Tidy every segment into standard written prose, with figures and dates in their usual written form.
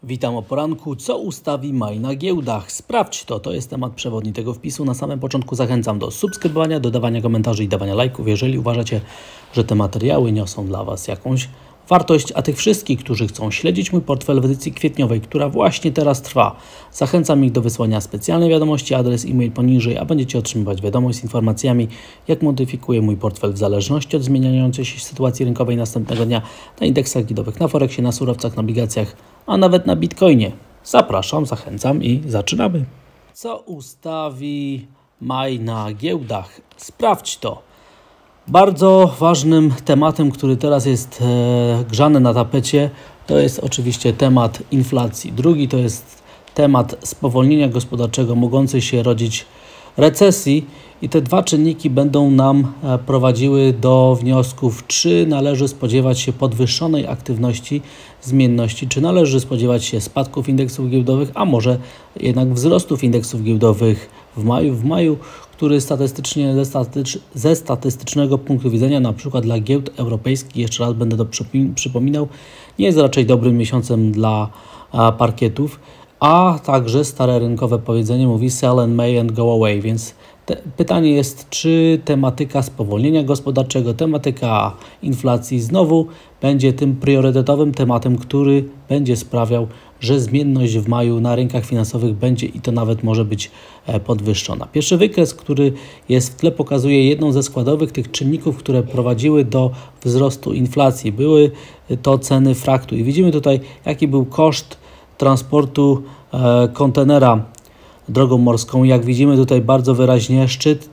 Witam o poranku. Co ustawi maj na giełdach? Sprawdź to. To jest temat przewodni tego wpisu. Na samym początku zachęcam do subskrybowania, dodawania komentarzy i dawania lajków, jeżeli uważacie, że te materiały niosą dla Was jakąś wartość. A tych wszystkich, którzy chcą śledzić mój portfel w edycji kwietniowej, która właśnie teraz trwa, zachęcam ich do wysłania specjalnej wiadomości, adres e-mail poniżej, a będziecie otrzymywać wiadomość z informacjami, jak modyfikuję mój portfel w zależności od zmieniającej się sytuacji rynkowej następnego dnia na indeksach giełdowych, na Forexie, na surowcach, na obligacjach, a nawet na Bitcoinie. Zapraszam, zachęcam i zaczynamy. Co ustawi maj na giełdach? Sprawdź to. Bardzo ważnym tematem, który teraz jest grzany na tapecie, to jest oczywiście temat inflacji. Drugi to jest temat spowolnienia gospodarczego mogącej się rodzić recesji i te dwa czynniki będą nam prowadziły do wniosków, czy należy spodziewać się podwyższonej aktywności zmienności, czy należy spodziewać się spadków indeksów giełdowych, a może jednak wzrostów indeksów giełdowych w maju, który statystycznie ze statystycznego punktu widzenia, na przykład dla giełd europejskich, jeszcze raz będę to przypominał, nie jest raczej dobrym miesiącem dla parkietów, a także stare rynkowe powiedzenie mówi sell in May and go away, więc pytanie jest, czy tematyka spowolnienia gospodarczego, tematyka inflacji znowu będzie tym priorytetowym tematem, który będzie sprawiał, że zmienność w maju na rynkach finansowych będzie i to nawet może być podwyższona. Pierwszy wykres, który jest w tle, pokazuje jedną ze składowych tych czynników, które prowadziły do wzrostu inflacji. Były to ceny fraktu i widzimy tutaj, jaki był koszt transportu kontenera drogą morską. Jak widzimy tutaj bardzo wyraźnie, szczyt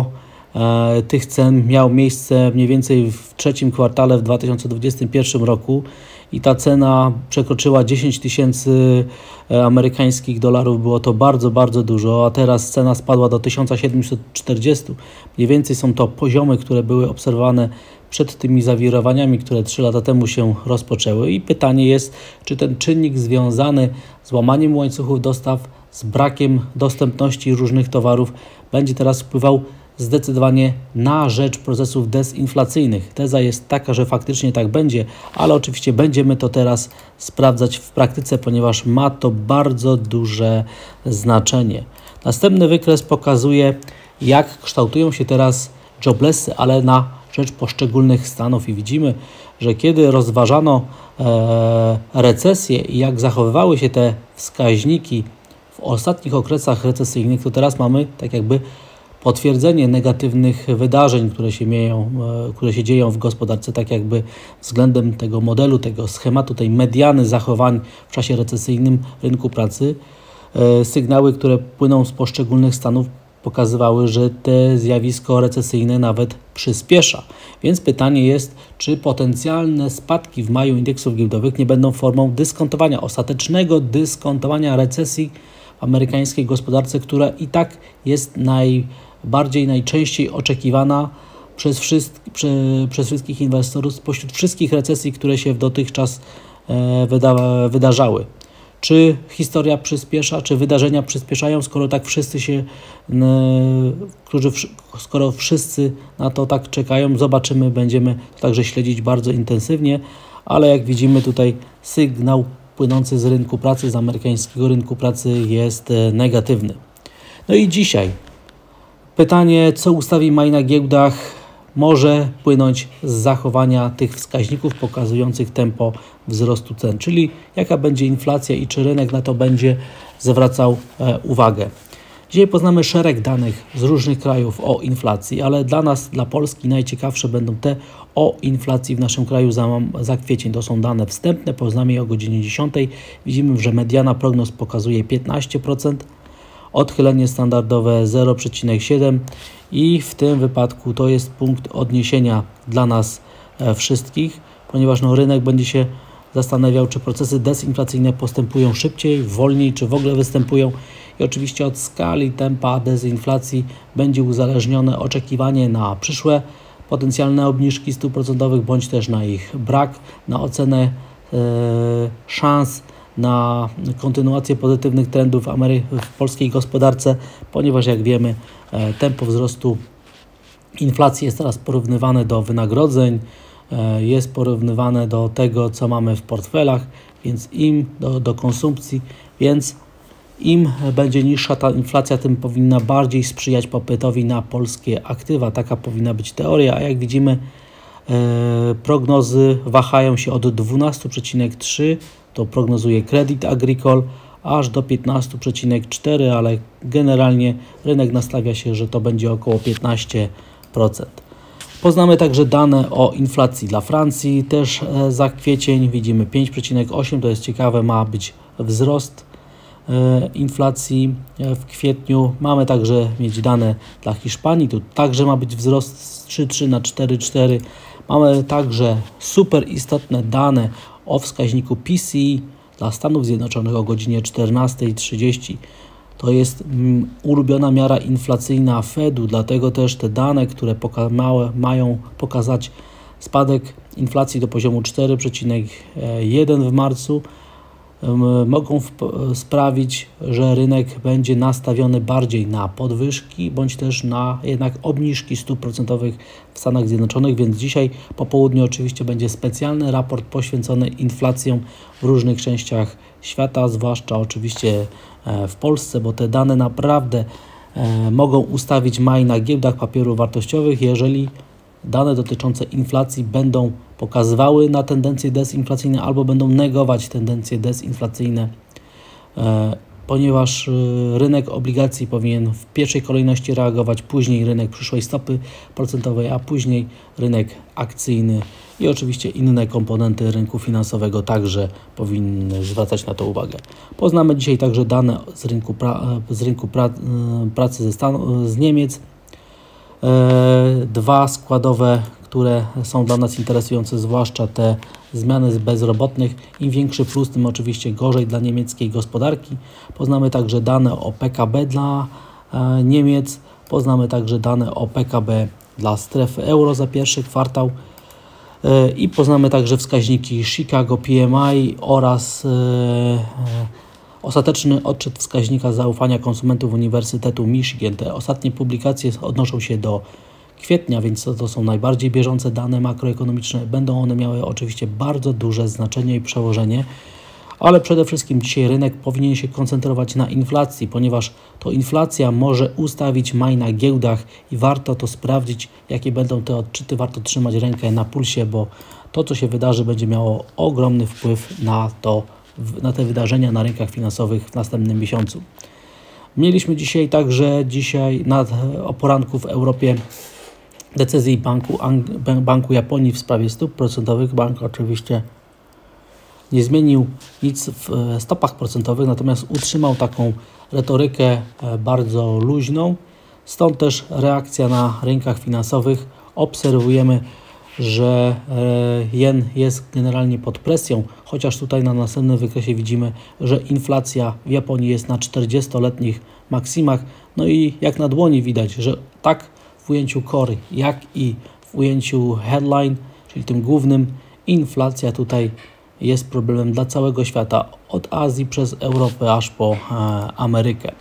tych cen miał miejsce mniej więcej w trzecim kwartale w 2021 roku i ta cena przekroczyła 10 tysięcy amerykańskich dolarów. Było to bardzo, bardzo dużo, a teraz cena spadła do 1740. Mniej więcej są to poziomy, które były obserwowane przed tymi zawirowaniami, które 3 lata temu się rozpoczęły. I pytanie jest, czy ten czynnik związany z łamaniem łańcuchów dostaw, z brakiem dostępności różnych towarów będzie teraz wpływał zdecydowanie na rzecz procesów dezinflacyjnych. Teza jest taka, że faktycznie tak będzie, ale oczywiście będziemy to teraz sprawdzać w praktyce, ponieważ ma to bardzo duże znaczenie. Następny wykres pokazuje, jak kształtują się teraz joblessy, ale na rzecz poszczególnych stanów i widzimy, że kiedy rozważano recesję i jak zachowywały się te wskaźniki w ostatnich okresach recesyjnych, to teraz mamy tak jakby potwierdzenie negatywnych wydarzeń, które się dzieją w gospodarce, tak jakby względem tego modelu, tego schematu, tej mediany zachowań w czasie recesyjnym rynku pracy. Sygnały, które płyną z poszczególnych stanów, pokazywały, że te zjawisko recesyjne nawet przyspiesza. Więc pytanie jest, czy potencjalne spadki w maju indeksów giełdowych nie będą formą dyskontowania, ostatecznego dyskontowania recesji w amerykańskiej gospodarce, która i tak jest najczęściej oczekiwana przez wszystkich inwestorów spośród wszystkich recesji, które się dotychczas wydarzały. Czy historia przyspiesza, czy wydarzenia przyspieszają, skoro tak skoro wszyscy na to tak czekają? Zobaczymy, będziemy to także śledzić bardzo intensywnie, ale jak widzimy tutaj sygnał płynący z rynku pracy, z amerykańskiego rynku pracy jest negatywny. No i dzisiaj pytanie, co ustawi maj na giełdach, może płynąć z zachowania tych wskaźników pokazujących tempo wzrostu cen, czyli jaka będzie inflacja i czy rynek na to będzie zwracał uwagę. Dzisiaj poznamy szereg danych z różnych krajów o inflacji, ale dla nas, dla Polski najciekawsze będą te o inflacji w naszym kraju za kwiecień. To są dane wstępne, poznamy je o godzinie 10. Widzimy, że mediana prognoz pokazuje 15%, odchylenie standardowe 0,7 i w tym wypadku to jest punkt odniesienia dla nas wszystkich, ponieważ rynek będzie się zastanawiał, czy procesy dezinflacyjne postępują szybciej, wolniej, czy w ogóle występują. I oczywiście od skali tempa dezinflacji będzie uzależnione oczekiwanie na przyszłe potencjalne obniżki stóp procentowych, bądź też na ich brak, na ocenę szans na kontynuację pozytywnych trendów w polskiej gospodarce, ponieważ jak wiemy, tempo wzrostu inflacji jest teraz porównywane do wynagrodzeń, jest porównywane do tego, co mamy w portfelach, więc im do konsumpcji, więc im będzie niższa ta inflacja, tym powinna bardziej sprzyjać popytowi na polskie aktywa. Taka powinna być teoria, a jak widzimy, prognozy wahają się od 12,3, to prognozuje Crédit Agricole, aż do 15,4, ale generalnie rynek nastawia się, że to będzie około 15%. Poznamy także dane o inflacji dla Francji, też za kwiecień widzimy 5,8, to jest ciekawe, ma być wzrost inflacji w kwietniu. Mamy także mieć dane dla Hiszpanii, tu także ma być wzrost z 3,3 na 4,4. Mamy także super istotne dane o wskaźniku PCE dla Stanów Zjednoczonych o godzinie 14:30. To jest ulubiona miara inflacyjna Fedu, dlatego też te dane, które mają pokazać spadek inflacji do poziomu 4,1 w marcu, mogą sprawić, że rynek będzie nastawiony bardziej na podwyżki, bądź też na jednak obniżki stóp procentowych w Stanach Zjednoczonych, więc dzisiaj po południu oczywiście będzie specjalny raport poświęcony inflacjom w różnych częściach świata, zwłaszcza oczywiście w Polsce, bo te dane naprawdę mogą ustawić maj na giełdach papierów wartościowych, jeżeli dane dotyczące inflacji będą pokazywały na tendencje dezinflacyjne albo będą negować tendencje dezinflacyjne, ponieważ rynek obligacji powinien w pierwszej kolejności reagować, później rynek przyszłej stopy procentowej, a później rynek akcyjny i oczywiście inne komponenty rynku finansowego także powinny zwracać na to uwagę. Poznamy dzisiaj także dane z rynku pracy z Niemiec. Dwa składowe, które są dla nas interesujące, zwłaszcza te zmiany z bezrobotnych. Im większy plus, tym oczywiście gorzej dla niemieckiej gospodarki. Poznamy także dane o PKB dla Niemiec. Poznamy także dane o PKB dla strefy euro za pierwszy kwartał. I poznamy także wskaźniki Chicago PMI oraz ostateczny odczyt wskaźnika zaufania konsumentów Uniwersytetu Michigan. Te ostatnie publikacje odnoszą się do kwietnia, więc to są najbardziej bieżące dane makroekonomiczne. Będą one miały oczywiście bardzo duże znaczenie i przełożenie, ale przede wszystkim dzisiaj rynek powinien się koncentrować na inflacji, ponieważ to inflacja może ustawić maj na giełdach i warto to sprawdzić, jakie będą te odczyty. Warto trzymać rękę na pulsie, bo to, co się wydarzy, będzie miało ogromny wpływ na te wydarzenia na rynkach finansowych w następnym miesiącu. Mieliśmy dzisiaj także o poranku w Europie decyzji Banku Japonii w sprawie stóp procentowych. Bank oczywiście nie zmienił nic w stopach procentowych, natomiast utrzymał taką retorykę bardzo luźną. Stąd też reakcja na rynkach finansowych. Obserwujemy, że jen jest generalnie pod presją, chociaż tutaj na następnym wykresie widzimy, że inflacja w Japonii jest na 40-letnich maksimach. No i jak na dłoni widać, że tak w ujęciu core, jak i w ujęciu headline, czyli tym głównym, inflacja tutaj jest problemem dla całego świata, od Azji przez Europę aż po Amerykę.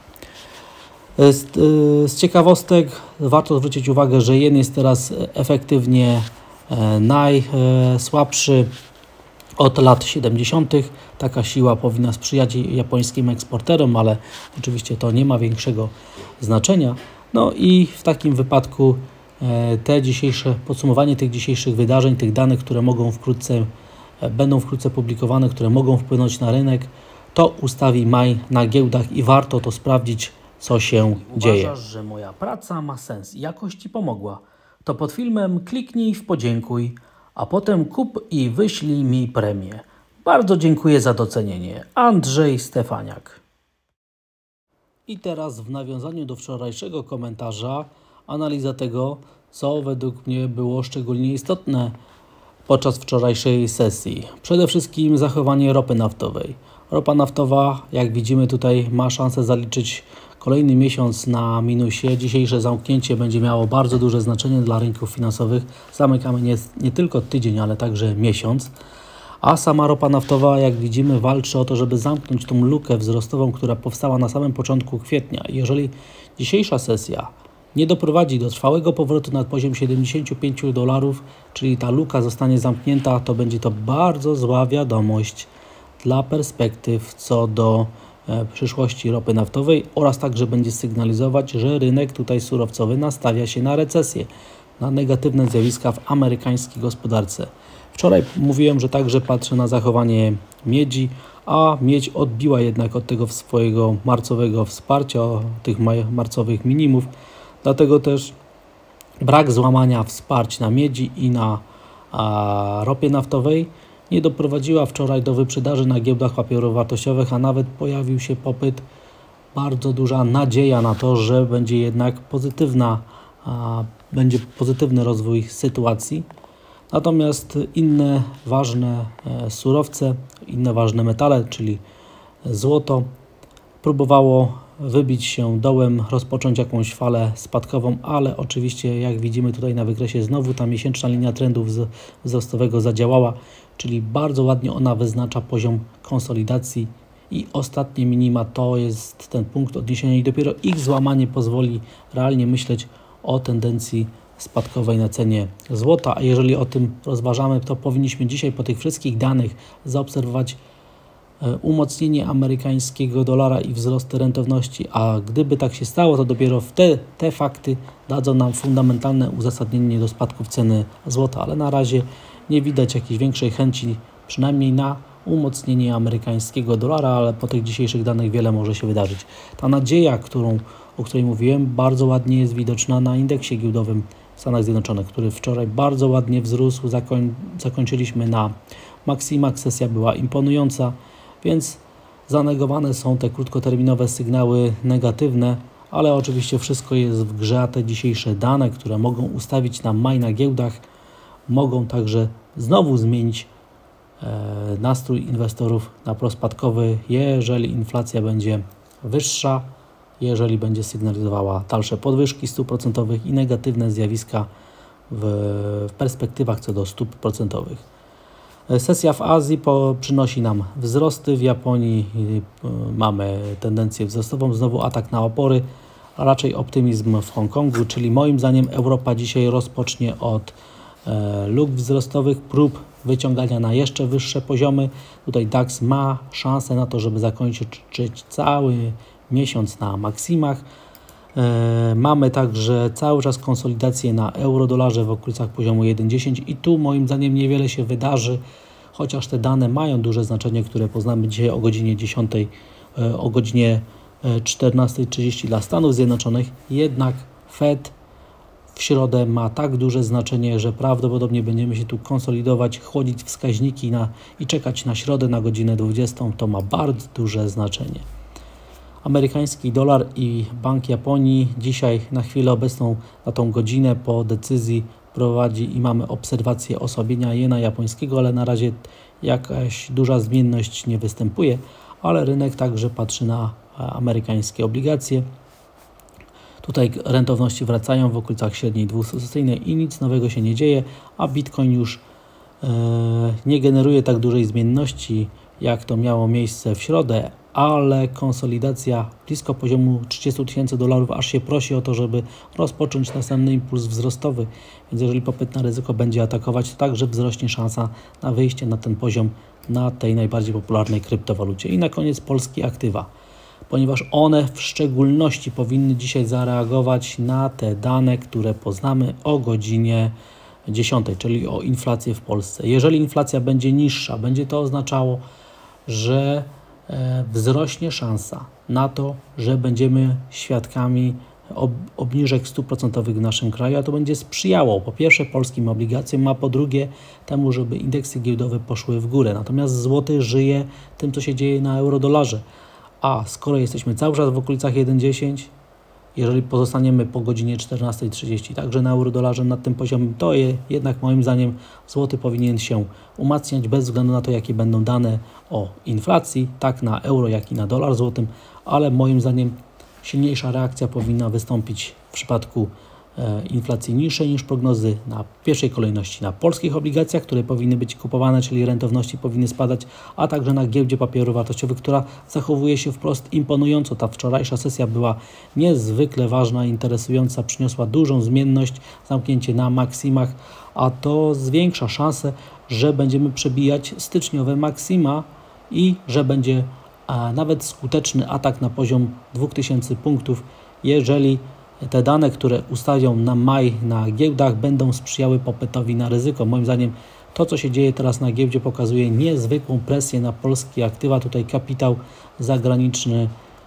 Z ciekawostek warto zwrócić uwagę, że jen jest teraz efektywnie najsłabszy od lat 70. Taka siła powinna sprzyjać japońskim eksporterom, ale oczywiście to nie ma większego znaczenia. No i w takim wypadku podsumowanie tych dzisiejszych wydarzeń, tych danych, które będą wkrótce publikowane, które mogą wpłynąć na rynek, to ustawi maj na giełdach i warto to sprawdzić, co się dzieje. Uważasz, że moja praca ma sens i jakoś Ci pomogła? To pod filmem kliknij w podziękuj, a potem kup i wyślij mi premię. Bardzo dziękuję za docenienie. Andrzej Stefaniak. I teraz w nawiązaniu do wczorajszego komentarza analiza tego, co według mnie było szczególnie istotne podczas wczorajszej sesji. Przede wszystkim zachowanie ropy naftowej. Ropa naftowa, jak widzimy tutaj, ma szansę zaliczyć kolejny miesiąc na minusie. Dzisiejsze zamknięcie będzie miało bardzo duże znaczenie dla rynków finansowych. Zamykamy nie tylko tydzień, ale także miesiąc. A sama ropa naftowa, jak widzimy, walczy o to, żeby zamknąć tą lukę wzrostową, która powstała na samym początku kwietnia. Jeżeli dzisiejsza sesja nie doprowadzi do trwałego powrotu na poziom $75, czyli ta luka zostanie zamknięta, to będzie to bardzo zła wiadomość dla perspektyw co do przyszłości ropy naftowej oraz także będzie sygnalizować, że rynek tutaj surowcowy nastawia się na recesję, na negatywne zjawiska w amerykańskiej gospodarce. Wczoraj mówiłem, że także patrzę na zachowanie miedzi, a miedź odbiła jednak od tego swojego marcowego wsparcia, tych marcowych minimów. Dlatego też brak złamania wsparć na miedzi i na ropie naftowej nie doprowadziła wczoraj do wyprzedaży na giełdach papierów wartościowych, a nawet pojawił się popyt, bardzo duża nadzieja na to, że będzie jednak będzie pozytywny rozwój sytuacji. Natomiast inne ważne surowce, inne ważne metale, czyli złoto, próbowało wybić się dołem, rozpocząć jakąś falę spadkową, ale oczywiście jak widzimy tutaj na wykresie znowu ta miesięczna linia trendu wzrostowego zadziałała, czyli bardzo ładnie ona wyznacza poziom konsolidacji i ostatnie minima to jest ten punkt odniesienia i dopiero ich złamanie pozwoli realnie myśleć o tendencji spadkowej na cenie złota, a jeżeli o tym rozważamy, to powinniśmy dzisiaj po tych wszystkich danych zaobserwować umocnienie amerykańskiego dolara i wzrost rentowności, a gdyby tak się stało, to dopiero te fakty dadzą nam fundamentalne uzasadnienie do spadków ceny złota, ale na razie nie widać jakiejś większej chęci, przynajmniej na umocnienie amerykańskiego dolara, ale po tych dzisiejszych danych wiele może się wydarzyć. Ta nadzieja, o której mówiłem, bardzo ładnie jest widoczna na indeksie giełdowym w Stanach Zjednoczonych, który wczoraj bardzo ładnie wzrósł, zakończyliśmy na maksimach, sesja była imponująca, więc zanegowane są te krótkoterminowe sygnały negatywne, ale oczywiście wszystko jest w grze, a te dzisiejsze dane, które mogą ustawić nam maj na giełdach, mogą także znowu zmienić nastrój inwestorów na prospadkowy, jeżeli inflacja będzie wyższa, jeżeli będzie sygnalizowała dalsze podwyżki stóp procentowych i negatywne zjawiska w perspektywach co do stóp procentowych. Sesja w Azji przynosi nam wzrosty, w Japonii mamy tendencję wzrostową, znowu atak na opory, a raczej optymizm w Hongkongu, czyli moim zdaniem Europa dzisiaj rozpocznie od luk wzrostowych, prób wyciągania na jeszcze wyższe poziomy. Tutaj DAX ma szansę na to, żeby zakończyć cały miesiąc na maksimach. Mamy także cały czas konsolidację na euro-dolarze w okolicach poziomu 1,10 i tu moim zdaniem niewiele się wydarzy, chociaż te dane mają duże znaczenie, które poznamy dzisiaj o godzinie 10, o godzinie 14:30 dla Stanów Zjednoczonych. Jednak Fed w środę ma tak duże znaczenie, że prawdopodobnie będziemy się tu konsolidować, chłodzić wskaźniki i czekać na środę na godzinę 20. To ma bardzo duże znaczenie. Amerykański dolar i Bank Japonii dzisiaj na chwilę obecną, na tą godzinę po decyzji prowadzi i mamy obserwację osłabienia jena japońskiego, ale na razie jakaś duża zmienność nie występuje, ale rynek także patrzy na amerykańskie obligacje. Tutaj rentowności wracają w okolicach średniej dwustosunkowej i nic nowego się nie dzieje, a Bitcoin już nie generuje tak dużej zmienności, jak to miało miejsce w środę, ale konsolidacja blisko poziomu $30,000 aż się prosi o to, żeby rozpocząć następny impuls wzrostowy. Więc jeżeli popyt na ryzyko będzie atakować, to także wzrośnie szansa na wyjście na ten poziom na tej najbardziej popularnej kryptowalucie. I na koniec polskie aktywa, ponieważ one w szczególności powinny dzisiaj zareagować na te dane, które poznamy o godzinie 10, czyli o inflację w Polsce. Jeżeli inflacja będzie niższa, będzie to oznaczało, że wzrośnie szansa na to, że będziemy świadkami obniżek stóp procentowych w naszym kraju, a to będzie sprzyjało po pierwsze polskim obligacjom, a po drugie temu, żeby indeksy giełdowe poszły w górę. Natomiast złoty żyje tym, co się dzieje na euro-dolarze. A skoro jesteśmy cały czas w okolicach 1,10, jeżeli pozostaniemy po godzinie 14:30 także na euro-dolarze nad tym poziomem, to jednak moim zdaniem złoty powinien się umacniać bez względu na to, jakie będą dane o inflacji, tak na euro, jak i na dolar złotym, ale moim zdaniem silniejsza reakcja powinna wystąpić w przypadku inflacji niższej niż prognozy, w pierwszej kolejności na polskich obligacjach, które powinny być kupowane, czyli rentowności powinny spadać, a także na giełdzie papierów wartościowych, która zachowuje się wprost imponująco. Ta wczorajsza sesja była niezwykle ważna, interesująca, przyniosła dużą zmienność, zamknięcie na maksimach, a to zwiększa szanse, że będziemy przebijać styczniowe maksima i że będzie nawet skuteczny atak na poziom 2000 punktów, jeżeli te dane, które ustawią na maj na giełdach, będą sprzyjały popytowi na ryzyko. Moim zdaniem to, co się dzieje teraz na giełdzie, pokazuje niezwykłą presję na polskie aktywa. Tutaj kapitał zagraniczny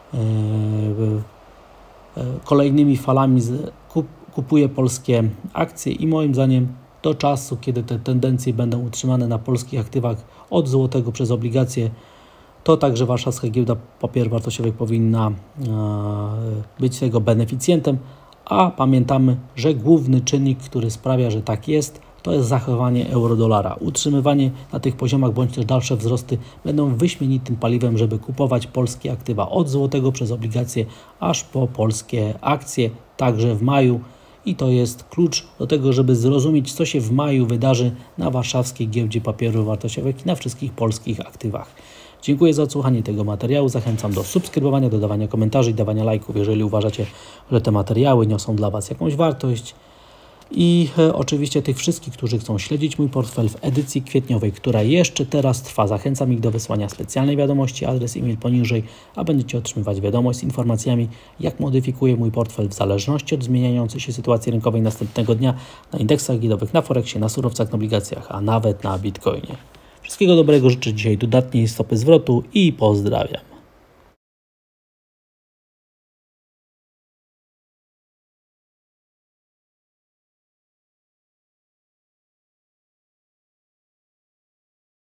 kolejnymi falami kupuje polskie akcje i moim zdaniem do czasu, kiedy te tendencje będą utrzymane na polskich aktywach od złotego przez obligacje, to także warszawska giełda papierów wartościowych powinna być tego beneficjentem, a pamiętamy, że główny czynnik, który sprawia, że tak jest, to jest zachowanie euro-dolara. Utrzymywanie na tych poziomach bądź też dalsze wzrosty będą wyśmienitym paliwem, żeby kupować polskie aktywa od złotego przez obligacje aż po polskie akcje, także w maju. I to jest klucz do tego, żeby zrozumieć, co się w maju wydarzy na warszawskiej giełdzie papierów wartościowych i na wszystkich polskich aktywach. Dziękuję za odsłuchanie tego materiału. Zachęcam do subskrybowania, dodawania komentarzy i dawania lajków, jeżeli uważacie, że te materiały niosą dla Was jakąś wartość. I oczywiście tych wszystkich, którzy chcą śledzić mój portfel w edycji kwietniowej, która jeszcze teraz trwa, zachęcam ich do wysłania specjalnej wiadomości, adres e-mail poniżej, a będziecie otrzymywać wiadomość z informacjami, jak modyfikuję mój portfel w zależności od zmieniającej się sytuacji rynkowej następnego dnia na indeksach giełdowych, na Forexie, na surowcach, na obligacjach, a nawet na Bitcoinie. Wszystkiego dobrego życzę dzisiaj dodatniej stopy zwrotu i pozdrawiam.